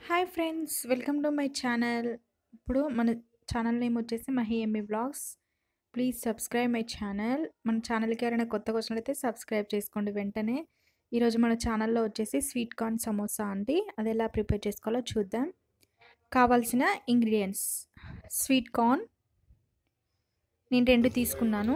Hi friends, welcome to my channel. ఇప్పుడు మన channel name వచ్చేసి Mahi Emmi vlogs. Please subscribe my channel. మన ఛానల్కి ఎవరైనా కొత్తగా వచ్చినట్లయితే సబ్స్క్రైబ్ చేసుకోండి వెంటనే. ఈరోజు మన ఛానల్లో వచ్చేసి స్వీట్ కార్న్ సమోసా అండి. అది ఎలా ప్రిపేర్ చేసుకోవాలో చూద్దాం. కావాల్సిన ఇంగ్రీడియంట్స్: స్వీట్ కార్న్ నేను 2 తీసుకున్నాను,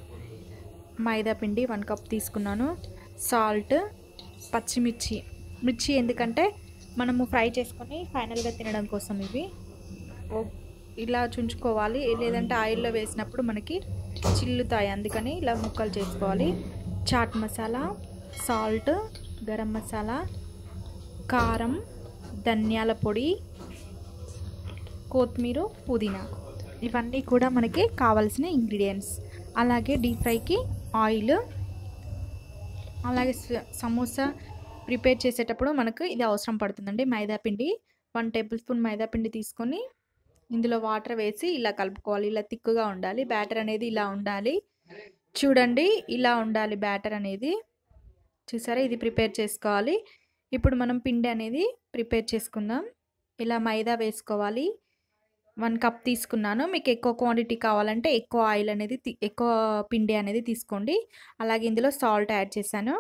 మైదా పిండి 1 కప్ తీసుకున్నాను, సాల్ట్, పచ్చిమిర్చి. మిర్చి ఎందుకంటే మనము ఫ్రై చేసుకొని ఫైనల్గా తినడం కోసం ఇవి ఇలా చుంచుకోవాలి, లేదంటే ఆయిల్లో వేసినప్పుడు మనకి చిల్లుతాయి, అందుకని ఇలా ముక్కలు చేసుకోవాలి. చాట్ మసాలా, సాల్ట్, గరం మసాలా, కారం, ధనియాల పొడి, కొత్తిమీర, పుదీనా, ఇవన్నీ కూడా మనకి కావాల్సిన ఇంగ్రీడియంట్స్. అలాగే డీప్ ఫ్రైకి ఆయిల్, అలాగే సమోసా ప్రిపేర్ చేసేటప్పుడు మనకు ఇది అవసరం పడుతుందండి. మైదాపిండి 1 టేబుల్ స్పూన్ మైదాపిండి తీసుకొని ఇందులో వాటర్ వేసి ఇలా కలుపుకోవాలి. ఇలా తిక్కుగా ఉండాలి బ్యాటర్ అనేది, ఇలా ఉండాలి చూడండి, ఇలా ఉండాలి బ్యాటర్ అనేది. చూసారా, ఇది ప్రిపేర్ చేసుకోవాలి. ఇప్పుడు మనం పిండి అనేది ప్రిపేర్ చేసుకుందాం. ఇలా మైదా వేసుకోవాలి. 1 కప్ తీసుకున్నాను. మీకు ఎక్కువ క్వాంటిటీ కావాలంటే ఎక్కువ ఆయిల్ అనేది ఎక్కువ పిండి అనేది తీసుకోండి. అలాగే ఇందులో సాల్ట్ యాడ్ చేశాను.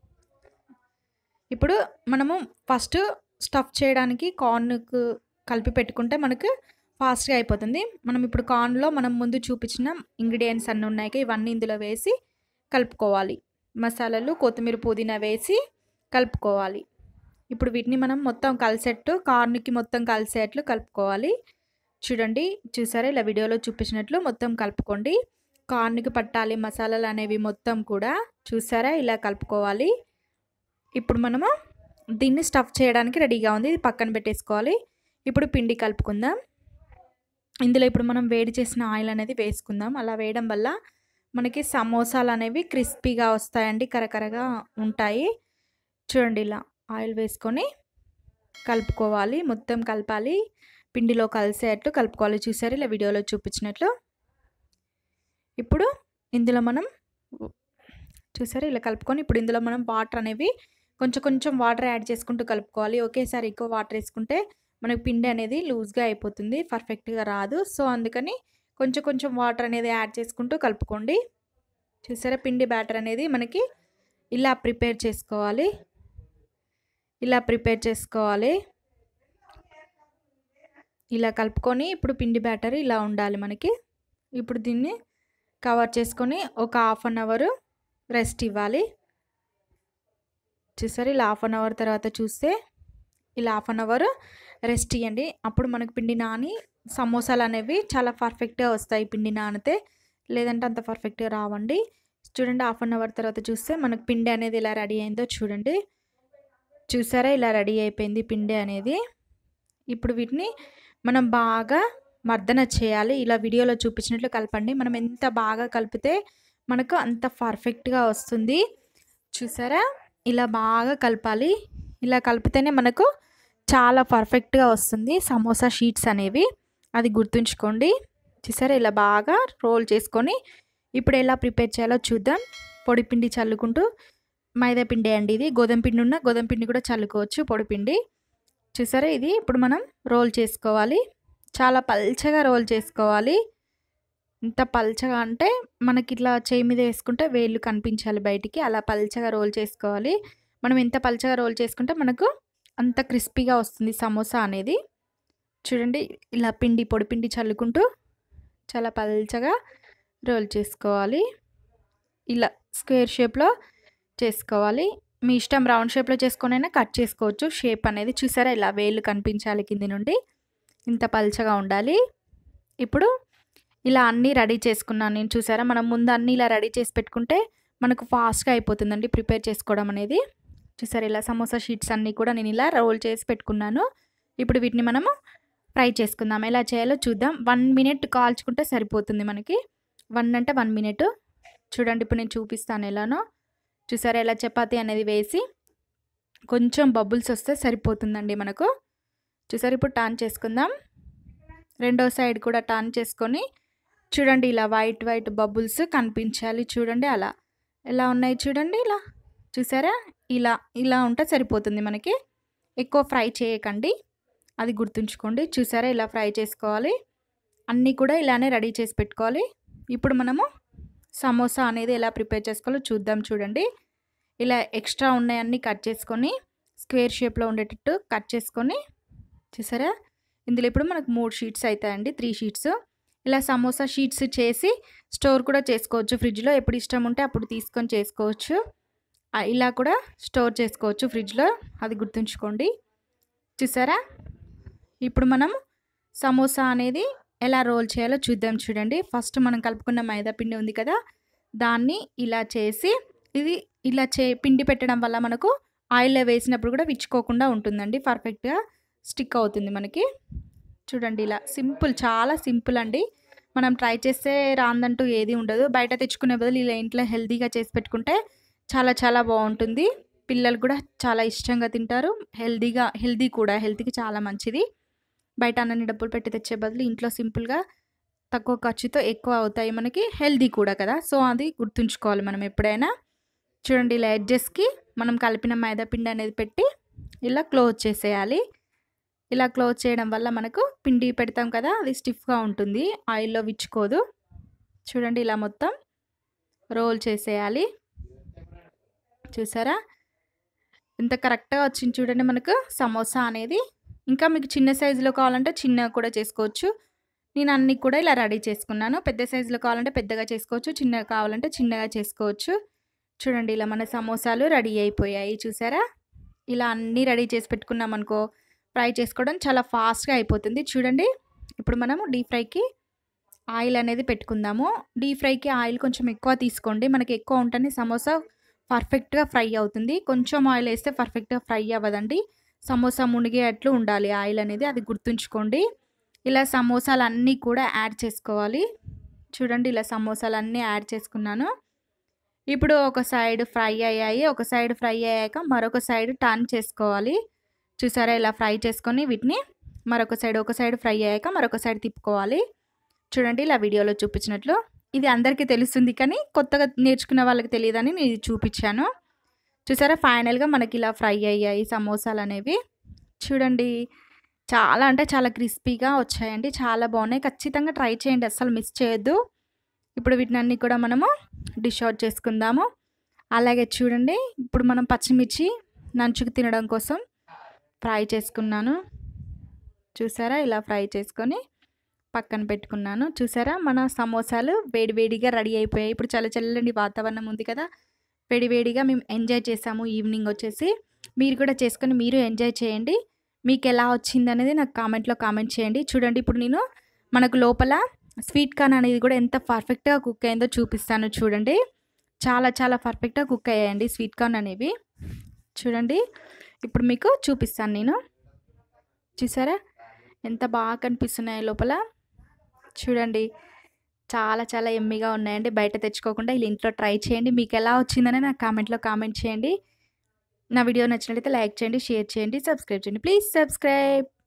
ఇప్పుడు మనము ఫస్ట్ స్టఫ్ చేయడానికి కార్న్కు కలిపి పెట్టుకుంటే మనకు ఫాస్ట్గా అయిపోతుంది. మనం ఇప్పుడు కార్న్లో మనం ముందు చూపించిన ఇంగ్రీడియంట్స్ అన్నీ ఉన్నాయి, ఇవన్నీ ఇందులో వేసి కలుపుకోవాలి. మసాలాలు, కొత్తిమీర, పుదీనా వేసి కలుపుకోవాలి. ఇప్పుడు వీటిని మనం మొత్తం కలిసేట్టు, కార్న్కి మొత్తం కలిసేట్లు కలుపుకోవాలి. చూడండి, చూసారా, ఇలా వీడియోలో చూపించినట్లు మొత్తం కలుపుకోండి. కార్న్కి పట్టాలి మసాలాలు అనేవి మొత్తం కూడా. చూసారా, ఇలా కలుపుకోవాలి. ఇప్పుడు మనము దీన్ని స్టఫ్ చేయడానికి రెడీగా ఉంది, ఇది పక్కన పెట్టేసుకోవాలి. ఇప్పుడు పిండి కలుపుకుందాం. ఇందులో ఇప్పుడు మనం వేడి చేసిన ఆయిల్ అనేది వేసుకుందాం. అలా వేయడం వల్ల మనకి సమోసాలు అనేవి క్రిస్పీగా వస్తాయండి, కరకరగా ఉంటాయి. చూడండి, ఇలా ఆయిల్ వేసుకొని కలుపుకోవాలి, మొత్తం కలపాలి, పిండిలో కలిసేట్లు కలుపుకోవాలి. చూసారు, ఇలా వీడియోలో చూపించినట్లు. ఇప్పుడు ఇందులో మనం చూసారు, ఇలా కలుపుకొని ఇప్పుడు ఇందులో మనం వాటర్ అనేవి కొంచెం వాటర్ యాడ్ చేసుకుంటూ కలుపుకోవాలి. ఒకేసారి ఎక్కువ వాటర్ వేసుకుంటే మనకి పిండి అనేది లూజ్గా అయిపోతుంది, పర్ఫెక్ట్గా రాదు. సో అందుకని కొంచెం వాటర్ అనేది యాడ్ చేసుకుంటూ కలుపుకోండి. చూసారా, పిండి బ్యాటర్ అనేది మనకి ఇలా ప్రిపేర్ చేసుకోవాలి. ఇలా కలుపుకొని ఇప్పుడు పిండి బ్యాటర్ ఇలా ఉండాలి మనకి. ఇప్పుడు దీన్ని కవర్ చేసుకొని ఒక 1/2 అవర్ రెస్ట్ ఇవ్వాలి. చూసారు, ఇలా 1/2 అవర్ తర్వాత చూస్తే ఇలా 1/2 అవర్ రెస్ట్ ఇవ్వండి. అప్పుడు మనకు పిండి నాని సమోసాలు అనేవి చాలా పర్ఫెక్ట్గా వస్తాయి. పిండి నానితే, లేదంటే అంత పర్ఫెక్ట్గా రావండి. చూడండి, 1/2 అవర్ తర్వాత చూస్తే మనకు పిండి అనేది ఇలా రెడీ అయిందో చూడండి. చూసారా, ఇలా రెడీ అయిపోయింది పిండి అనేది. ఇప్పుడు వీటిని మనం బాగా మర్దన చేయాలి. ఇలా వీడియోలో చూపించినట్లు కలపండి. మనం ఎంత బాగా కలిపితే మనకు అంత పర్ఫెక్ట్గా వస్తుంది. చూసారా, ఇలా బాగా కలపాలి. ఇలా కలిపితేనే మనకు చాలా పర్ఫెక్ట్గా వస్తుంది సమోసా షీట్స్ అనేవి, అది గుర్తుంచుకోండి. చూసారా, ఇలా బాగా రోల్ చేసుకొని ఇప్పుడు ఎలా ప్రిపేర్ చేయాలో చూద్దాం. పొడిపిండి చల్లుకుంటూ, మైదా పిండి అండి ఇది, గోధుమ పిండి ఉన్న గోధుమ పిండి కూడా చల్లుకోవచ్చు, పొడిపిండి. చూసారా, ఇది ఇప్పుడు మనం రోల్ చేసుకోవాలి. చాలా పల్చగా రోల్ చేసుకోవాలి. ఇంత పల్చగా అంటే మనకి ఇట్లా చేయి మీద వేసుకుంటే వేళ్ళు కనిపించాలి బయటికి, అలా పల్చగా రోల్ చేసుకోవాలి. మనం ఎంత పల్చగా రోల్ చేసుకుంటే మనకు అంత క్రిస్పీగా వస్తుంది సమోసా అనేది. చూడండి, ఇలా పొడిపిండి చల్లుకుంటూ చాలా పల్చగా రోల్ చేసుకోవాలి. ఇలా స్క్వేర్ షేప్లో చేసుకోవాలి. మీ ఇష్టం, రౌండ్ షేప్లో చేసుకొనైనా కట్ చేసుకోవచ్చు షేప్ అనేది. చూసారా, ఇలా వేళ్ళు కనిపించాలి కింది నుండి, ఇంత పల్చగా ఉండాలి. ఇప్పుడు ఇలా అన్నీ రెడీ చేసుకున్నాను నేను. చూసారా, మనం ముందు అన్నీ ఇలా రెడీ చేసి పెట్టుకుంటే మనకు ఫాస్ట్గా అయిపోతుందండి ప్రిపేర్ చేసుకోవడం అనేది. చూసారా, ఇలా సమోసా షీట్స్ అన్నీ కూడా నేను ఇలా రోల్ చేసి పెట్టుకున్నాను. ఇప్పుడు వీటిని మనము ఫ్రై చేసుకుందాం. ఎలా చేయాలో చూద్దాం. 1 మినిట్ కాల్చుకుంటే సరిపోతుంది మనకి. 1 అంటే 1 మినిట్. చూడండి, ఇప్పుడు నేను చూపిస్తాను ఎలానో. చూసారా, ఇలా చపాతీ అనేది వేసి కొంచెం బబుల్స్ వస్తే సరిపోతుందండి మనకు. చూసారా, ఇప్పుడు టర్న్ చేసుకుందాం. రెండో సైడ్ కూడా టర్న్ చేసుకొని చూడండి, ఇలా వైట్ బబుల్స్ కనిపించాలి. చూడండి, అలా ఎలా ఉన్నాయి చూడండి, ఇలా చూసారా, ఇలా ఉంటే సరిపోతుంది మనకి. ఎక్కువ ఫ్రై చేయకండి. అది గుర్తుంచుకోండి. చూసారా ఇలా ఫ్రై చేసుకోవాలి. అన్నీ కూడా ఇలానే రెడీ చేసి పెట్టుకోవాలి. ఇప్పుడు మనము సమోసా అనేది ఎలా ప్రిపేర్ చేసుకోవాలో చూద్దాం చూడండి. ఇలా ఎక్స్ట్రా ఉన్నాయన్నీ కట్ చేసుకొని స్క్వేర్ షేప్‌లో ఉండేటట్టు కట్ చేసుకొని చూసారా? ఇందులో ఇప్పుడు మనకు 3 షీట్స్ అయితాయండి. 3 షీట్స్. ఇలా సమోసా షీట్స్ చేసి స్టోర్ కూడా చేసుకోవచ్చు ఫ్రిడ్జ్‌లో. ఎప్పుడు ఇష్టం ఉంటే అప్పుడు తీసుకొని చేసుకోవచ్చు. ఇలా కూడా స్టోర్ చేసుకోవచ్చు ఫ్రిడ్జ్‌లో. అది గుర్తుంచుకోండి. చూసారా? ఇప్పుడు మనం సమోసా అనేది ఎలా రోల్ చేయాలో చూద్దాం చూడండి. ఫస్ట్ మనం కలుపుకున్న మైదా పిండి ఉంది కదా! దాన్ని ఇలా చేసి ఇది ఇలా పిండి పెట్టడం వల్ల మనకు ఆయిల్‌లో వేసినప్పుడు కూడా విచ్చుకోకుండా ఉంటుందండి. పర్ఫెక్ట్‌గా స్టిక్ అవుతుంది మనకి. చూడండి ఇలా సింపుల్, చాలా సింపుల్ అండి. మనం ట్రై చేస్తే రాందంటూ ఏది ఉండదు. బయట తెచ్చుకునే బదులు ఇలా ఇంట్లో హెల్తీగా చేసి పెట్టుకుంటే చాలా చాలా బావుంటుంది. పిల్లలు కూడా చాలా ఇష్టంగా తింటారు. హెల్తీ కూడా, హెల్త్‌కి చాలా మంచిది. బయట అన్నన్ని డబ్బులు పెట్టి తెచ్చే బదులు ఇంట్లో సింపుల్‌గా తక్కువ ఖర్చుతో ఎక్కువ అవుతాయి మనకి. హెల్తీ కూడా కదా! సో, అది గుర్తుంచుకోవాలి మనం ఎప్పుడైనా. చూడండి ఇలా ఎడ్జెస్‌కి మనం కలిపిన మైదా పిండి అనేది పెట్టి ఇలా క్లోజ్ చేసేయాలి. ఇలా క్లోజ్ చేయడం వల్ల మనకు పిండి పెడతాం కదా! అది స్టిఫ్‌గా ఉంటుంది. ఆయిల్‌లో విచ్చుకోదు. చూడండి ఇలా మొత్తం రోల్ చేసేయాలి. చూసారా? ఎంత కరెక్ట్‌గా వచ్చింది చూడండి మనకు సమోసా అనేది. ఇంకా మీకు చిన్న సైజులో కావాలంటే చిన్నగా కూడా చేసుకోవచ్చు. నేను అన్నీ కూడా ఇలా రెడీ చేసుకున్నాను. పెద్ద సైజులో కావాలంటే పెద్దగా చేసుకోవచ్చు. చిన్నగా కావాలంటే చిన్నగా చేసుకోవచ్చు. చూడండి ఇలా మన సమోసాలు రెడీ అయిపోయాయి. చూసారా? ఇలా అన్నీ రెడీ చేసి పెట్టుకున్నామనుకో ఫ్రై చేసుకోవడం చాలా ఫాస్ట్‌గా అయిపోతుంది. చూడండి ఇప్పుడు మనము డీప్ ఫ్రైకి ఆయిల్ అనేది పెట్టుకుందాము. డీప్ ఫ్రైకి ఆయిల్ కొంచెం ఎక్కువ తీసుకోండి. మనకి ఎక్కువ ఉంటేనే సమోసా పర్ఫెక్ట్‌గా ఫ్రై అవుతుంది. కొంచెం ఆయిల్ వేస్తే పర్ఫెక్ట్‌గా ఫ్రై అవ్వదండి. సమోసా మునిగేటట్లు ఉండాలి ఆయిల్ అనేది. అది గుర్తుంచుకోండి. ఇలా సమోసాలన్నీ కూడా యాడ్ చేసుకోవాలి. చూడండి ఇలా సమోసాలన్నీ యాడ్ చేసుకున్నాను. ఇప్పుడు ఒక సైడ్ ఫ్రై అయ్యాయి. ఒక సైడ్ ఫ్రై అయ్యాక మరొక సైడ్ టర్న్ చేసుకోవాలి. చూసారా ఇలా ఫ్రై చేసుకొని వీటిని ఒక సైడ్ ఫ్రై అయ్యాక మరొక సైడ్ తిప్పుకోవాలి. చూడండి ఇలా వీడియోలో చూపించినట్లు. ఇది అందరికీ తెలుస్తుంది కానీ కొత్తగా నేర్చుకునే వాళ్ళకి తెలియదని నేను ఇది చూపించాను. చూసారా ఫైనల్‌గా మనకి ఇలా ఫ్రై అయ్యాయి సమోసాలనేవి. చూడండి చాలా అంటే చాలా క్రిస్పీగా వచ్చాయండి. చాలా బాగున్నాయి. ఖచ్చితంగా ట్రై చేయండి. అస్సలు మిస్ చేయొద్దు. ఇప్పుడు వీటినన్నీ కూడా మనము డిష్ అవుట్ చేసుకుందాము. అలాగే చూడండి ఇప్పుడు మనం పచ్చిమిర్చి నంచుకు తినడం కోసం ఫ్రై చేసుకున్నాను. చూసారా ఇలా ఫ్రై చేసుకొని పక్కన పెట్టుకున్నాను. చూసారా మన సమోసాలు వేడివేడిగా రెడీ అయిపోయాయి. ఇప్పుడు చల్లచల్లని వాతావరణం ఉంది కదా! వేడివేడిగా మేము ఎంజాయ్ చేసాము ఈవినింగ్ వచ్చేసి. మీరు కూడా చేసుకొని మీరు ఎంజాయ్ చేయండి. మీకెలా వచ్చిందనేది నాకు కామెంట్‌లో కామెంట్ చేయండి. చూడండి ఇప్పుడు నేను మనకు లోపల స్వీట్ కార్న్ అనేది కూడా ఎంత పర్ఫెక్ట్‌గా కుక్ అయిందో చూపిస్తాను చూడండి. చాలా చాలా పర్ఫెక్ట్‌గా కుక్ అయ్యాయండి స్వీట్ కార్న్ అనేవి. చూడండి ఇప్పుడు మీకు చూపిస్తాను నేను. చూసారా ఎంత బాగా కనిపిస్తున్నాయో లోపల. చూడండి చాలా చాలా యమ్మీగా ఉన్నాయండి. బయట తెచ్చుకోకుండా ఇలా ఇంట్లో ట్రై చేయండి. మీకెలా వచ్చిందని నాకు కామెంట్‌లో కామెంట్ చేయండి. నా వీడియో నచ్చినట్లయితే లైక్ చేయండి, షేర్ చేయండి, సబ్స్క్రైబ్ చేయండి. Please subscribe.